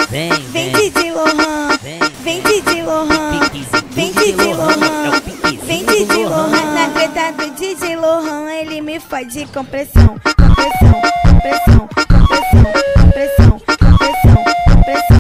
Vem DJ Lohan, vem DJ Lohan, vem DJ Lohan, vem DJ Lohan. Na treta do DJ Lohan ele me faz de compressão, compressão.